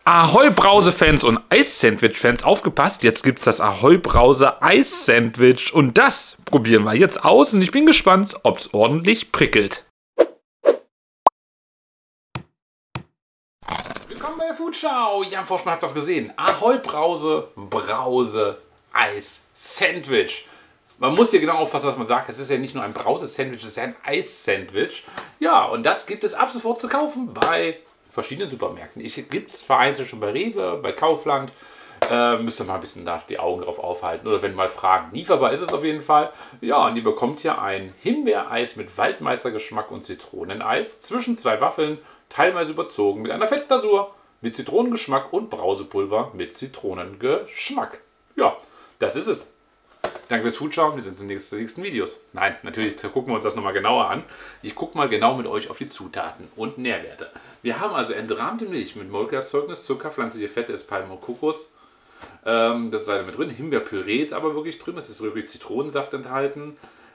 Ahoi Brause-Fans und Eis-Sandwich-Fans, aufgepasst, jetzt gibt's das Ahoi Brause Eis-Sandwich und das probieren wir jetzt aus und ich bin gespannt, ob's ordentlich prickelt. Willkommen bei der Foodschau. Jan Forschmann hat das gesehen. Ahoi Brause Eis-Sandwich. Man muss hier genau aufpassen, was man sagt. Es ist ja nicht nur ein Brause-Sandwich, es ist ja ein Eis-Sandwich. Ja, und das gibt es ab sofort zu kaufen bei verschiedenen Supermärkten. Gibt es vereinzelt schon bei Rewe, bei Kaufland. Müsst ihr mal ein bisschen da die Augen drauf aufhalten. Oder wenn mal fragen, lieferbar ist es auf jeden Fall. Ja, und ihr bekommt ja ein Himbeereis mit Waldmeistergeschmack und Zitroneneis zwischen zwei Waffeln, teilweise überzogen mit einer Fettglasur, mit Zitronengeschmack und Brausepulver mit Zitronengeschmack. Ja, das ist es. Danke fürs Zuschauen, wir sehen uns in den nächsten Videos. Nein, natürlich gucken wir uns das nochmal genauer an. Ich gucke mal genau mit euch auf die Zutaten und Nährwerte. Wir haben also entrahmte Milch mit Molkeerzeugnis, Zucker, pflanzliche Fette, Palm und Kokos. Das ist leider mit drin. Himbeerpüree ist aber wirklich drin. Es ist wirklich Zitronensaft enthalten.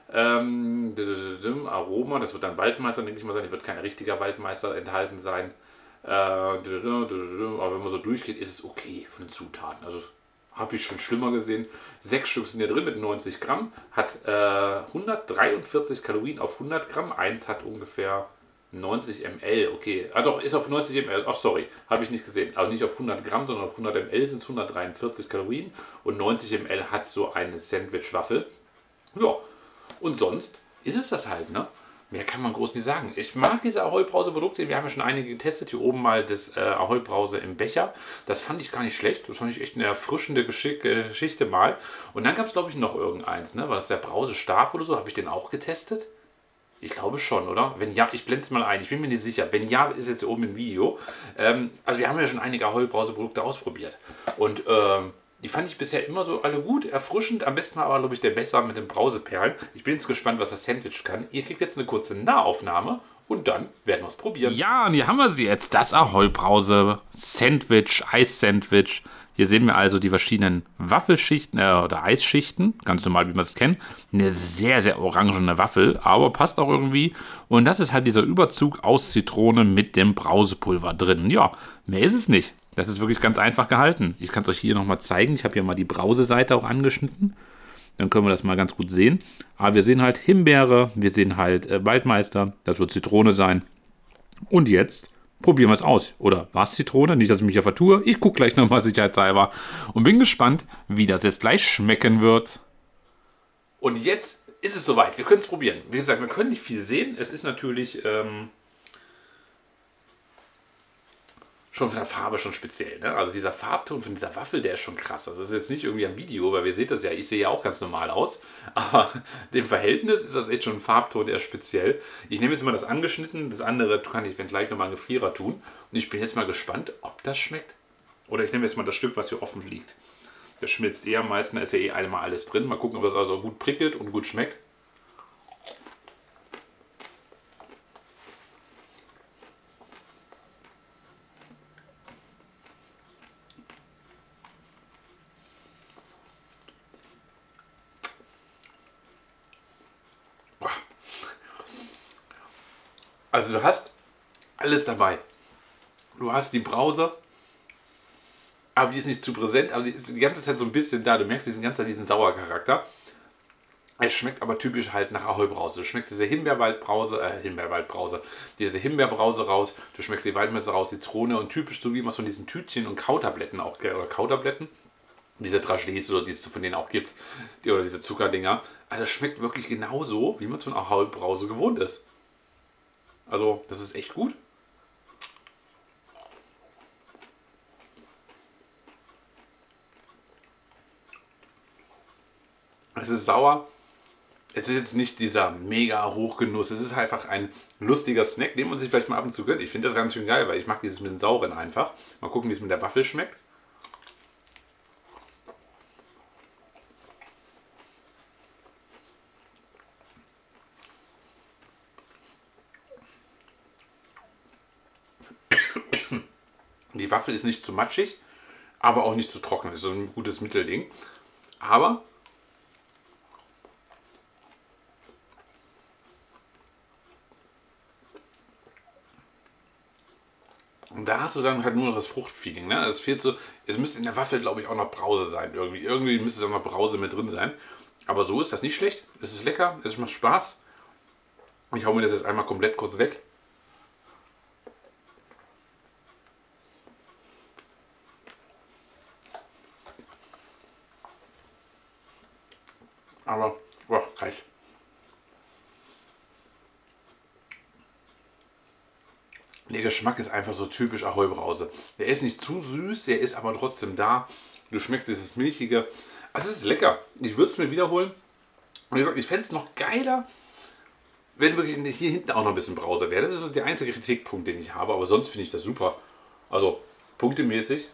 Aroma, das wird dann Waldmeister, denke ich mal sein. Hier wird kein richtiger Waldmeister enthalten sein. Aber wenn man so durchgeht, ist es okay von den Zutaten. Also habe ich schon schlimmer gesehen. 6 Stück sind hier drin mit 90 Gramm. Hat 143 Kalorien auf 100 Gramm. Eins hat ungefähr 90 ml. Okay, doch, ist auf 90 ml. Ach, sorry, habe ich nicht gesehen. Aber nicht auf 100 Gramm, sondern auf 100 ml sind es 143 Kalorien. Und 90 ml hat so eine Sandwich-Waffel. Ja, und sonst ist es das halt, ne? Mehr kann man groß nicht sagen. Ich mag diese Ahoi Brause Produkte. Wir haben ja schon einige getestet. Hier oben mal das Ahoi Brause im Becher. Das fand ich gar nicht schlecht. Das fand ich echt eine erfrischende Geschichte mal. Und dann gab es, glaube ich, noch irgendeins. Ne? War das der Brause Stab oder so? Habe ich den auch getestet? Ich glaube schon, oder? Wenn ja, ich blende es mal ein. Ich bin mir nicht sicher. Wenn ja, ist jetzt hier oben im Video. Also wir haben ja schon einige Ahoi Brause Produkte ausprobiert. Und die fand ich bisher immer so alle gut, erfrischend. Am besten war aber, glaube ich, der besser mit den Brauseperlen. Ich bin jetzt gespannt, was das Sandwich kann. Ihr kriegt jetzt eine kurze Nahaufnahme und dann werden wir es probieren. Ja, und hier haben wir sie jetzt. Das Ahoi Brause Sandwich, Eis-Sandwich. Hier sehen wir also die verschiedenen Waffelschichten oder Eisschichten. Ganz normal, wie man es kennt. Eine sehr, sehr orangene Waffel, aber passt auch irgendwie. Und das ist halt dieser Überzug aus Zitrone mit dem Brausepulver drin. Ja, mehr ist es nicht. Das ist wirklich ganz einfach gehalten. Ich kann es euch hier nochmal zeigen. Ich habe hier mal die Brauseseite auch angeschnitten. Dann können wir das mal ganz gut sehen. Aber wir sehen halt Himbeere, wir sehen halt Waldmeister. Das wird Zitrone sein. Und jetzt probieren wir es aus. Oder war es Zitrone? Nicht, dass ich mich ja vertue. Ich gucke gleich nochmal sicherheitshalber. Und bin gespannt, wie das jetzt gleich schmecken wird. Und jetzt ist es soweit. Wir können es probieren. Wie gesagt, wir können nicht viel sehen. Es ist natürlich schon von der Farbe schon speziell, ne? Also dieser Farbton von dieser Waffel, der ist schon krass. Also das ist jetzt nicht irgendwie ein Video, weil ihr seht das ja, ich sehe ja auch ganz normal aus. Aber im Verhältnis ist das echt schon ein Farbton, der ist speziell. Ich nehme jetzt mal das angeschnitten, das andere kann ich gleich nochmal einen Gefrierer tun. Und ich bin jetzt mal gespannt, ob das schmeckt. Oder ich nehme jetzt mal das Stück, was hier offen liegt. Das schmilzt eher am meisten, da ist ja eh einmal alles drin. Mal gucken, ob das also gut prickelt und gut schmeckt. Also du hast alles dabei. Du hast die Brause, aber die ist nicht zu präsent, aber die ist die ganze Zeit so ein bisschen da. Du merkst die ganze Zeit diesen Sauercharakter. Es schmeckt aber typisch halt nach Ahoi Brause. Du schmeckst diese Himbeerbrause, diese Himbeerbrause raus. Du schmeckst die Waldmeister raus, die Zitrone und typisch so wie man es von diesen Tütchen und Kautabletten auch, oder Kautabletten. Diese Dragees oder die es von denen auch gibt, oder diese Zuckerdinger. Also es schmeckt wirklich genauso, wie man es von Ahoi Brause gewohnt ist. Also, das ist echt gut. Es ist sauer. Es ist jetzt nicht dieser mega Hochgenuss. Es ist einfach ein lustiger Snack, den man sich vielleicht mal ab und zu gönnt. Ich finde das ganz schön geil, weil ich mag dieses mit den Sauren einfach. Mal gucken, wie es mit der Waffel schmeckt. Die Waffel ist nicht zu matschig, aber auch nicht zu trocken. Das ist so ein gutes Mittelding. Aber da hast du dann halt nur noch das Fruchtfeeling. Ne? Es fehlt so, es müsste in der Waffel, glaube ich, auch noch Brause sein. Irgendwie müsste da noch Brause mit drin sein. Aber so ist das nicht schlecht. Es ist lecker, es macht Spaß. Ich hau mir das jetzt einmal komplett kurz weg. Aber, boah, kalt. Der Geschmack ist einfach so typisch Ahoi-Brause. Der ist nicht zu süß, der ist aber trotzdem da. Du schmeckst dieses Milchige. Also es ist lecker. Ich würde es mir wiederholen. Und ich fände es noch geiler, wenn wirklich hier hinten auch noch ein bisschen Brause wäre. Das ist so der einzige Kritikpunkt, den ich habe. Aber sonst finde ich das super. Also punktemäßig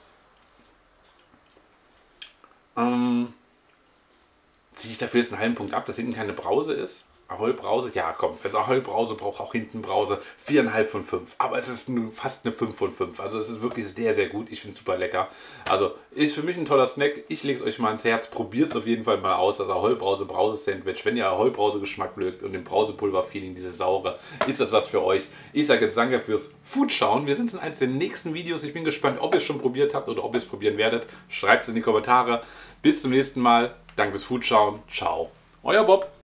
ziehe ich dafür jetzt einen halben Punkt ab, dass hinten keine Brause ist. Ahoi-Brause, ja komm, also Ahoi-Brause braucht auch hinten Brause. 4,5 von 5. Aber es ist fast eine 5 von 5. Also es ist wirklich sehr, sehr gut. Ich finde es super lecker. Also ist für mich ein toller Snack. Ich lege es euch mal ans Herz. Probiert es auf jeden Fall mal aus. Das Ahoi-Brause-Brause-Sandwich. Wenn ihr Ahoi-Brause-Geschmack mögt und den Brausepulver-Feeling, diese saure, ist das was für euch. Ich sage jetzt danke fürs Foodschauen. Wir sind in eines der nächsten Videos. Ich bin gespannt, ob ihr es schon probiert habt oder ob ihr es probieren werdet. Schreibt es in die Kommentare. Bis zum nächsten Mal. Danke fürs Foodschauen. Ciao. Euer Bob.